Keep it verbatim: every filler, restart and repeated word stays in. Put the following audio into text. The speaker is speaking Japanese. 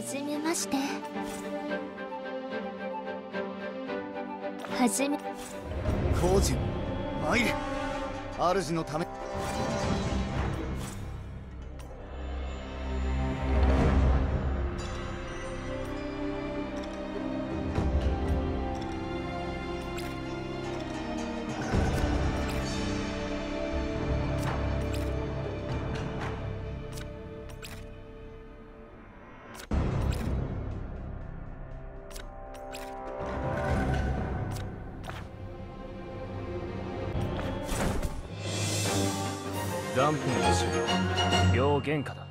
じめまして。はじめ工事参れ。主のため。 断片の死両原価だ。